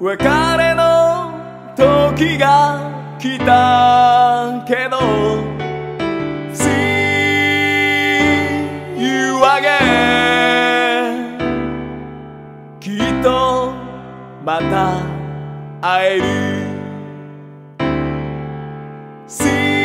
別れの時が来たけど See you again きっとまた会える See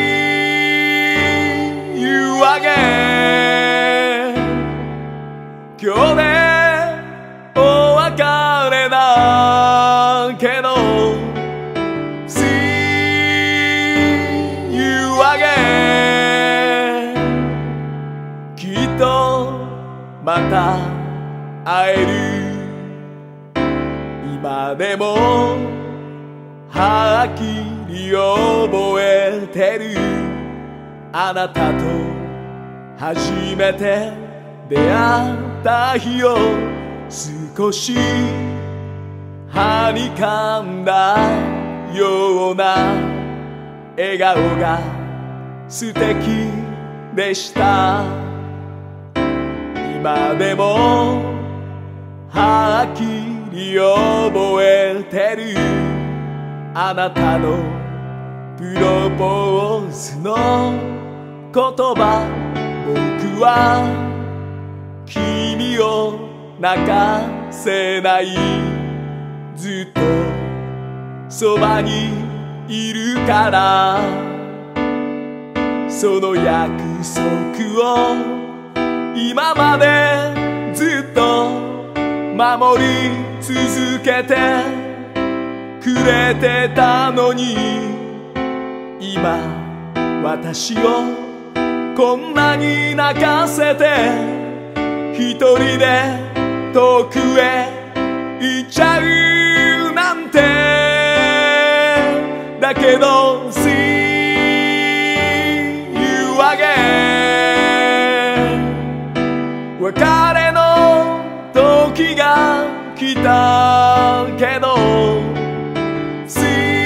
you again 今日でお別れだけど See you again きっとまた会える今でもはっきり覚えてるあなたと初めて出会った日を少しはにかんだような笑顔が素敵でした今でもはっきり覚えてるあなたのプロポーズの言葉僕は君を泣かせないずっとそばにいるからその約束を今までずっと守り続けてくれてたのに今私をこんなに泣かせて一人で遠くへ行っちゃうなんてだけど See you again 別れの時が来たけど See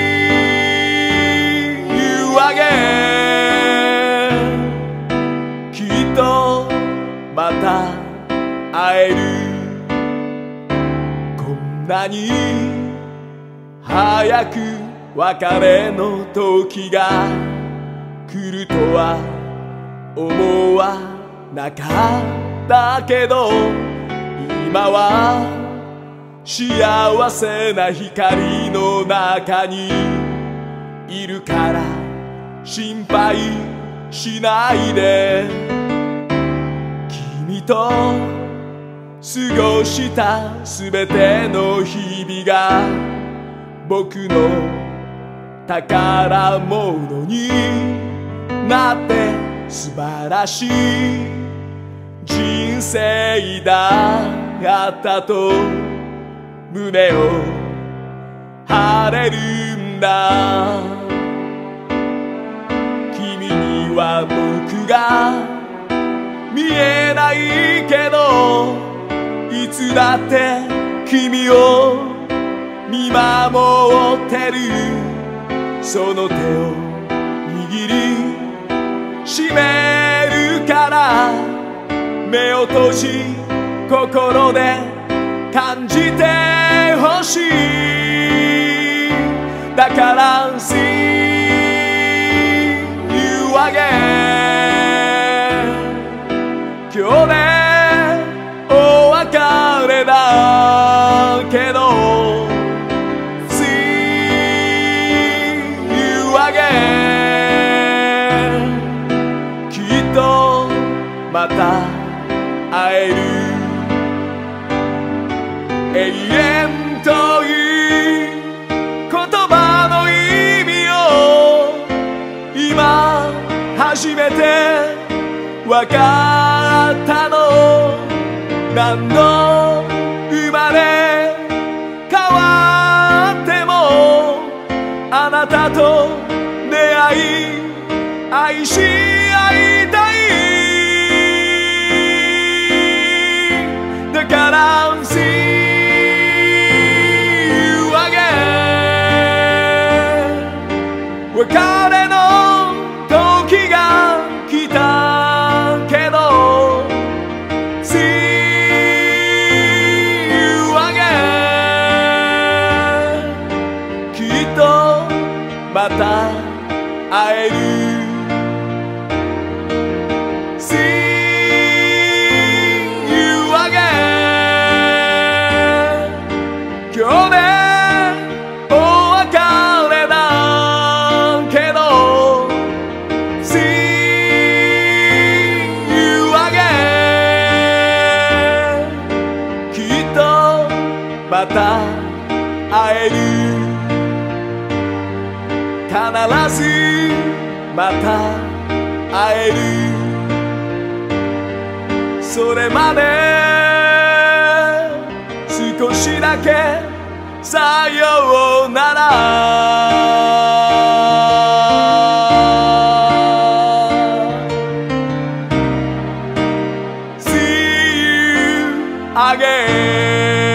you again きっとまた会えるこんなに早く別れの時が来るとは思わなかったけど今は幸せな光の中にいるから心配しないで君と過ごしたすべての日々が僕の宝物になって素晴らしい人生だったと胸を張れるんだ君には僕が見えないけどいつだって君を見守ってるその手を握りしめるから目を閉じ心で感じてほしいだから See you again 今日でお別れだけど See you again きっとまた会える永遠という言葉の意味を今初めてわかったの何度生まれ変わってもあなたと出会い愛し合いたいだから See you again 別れの時が来たけど See you again また会える必ずまた会えるそれまで少しだけさようならSee you again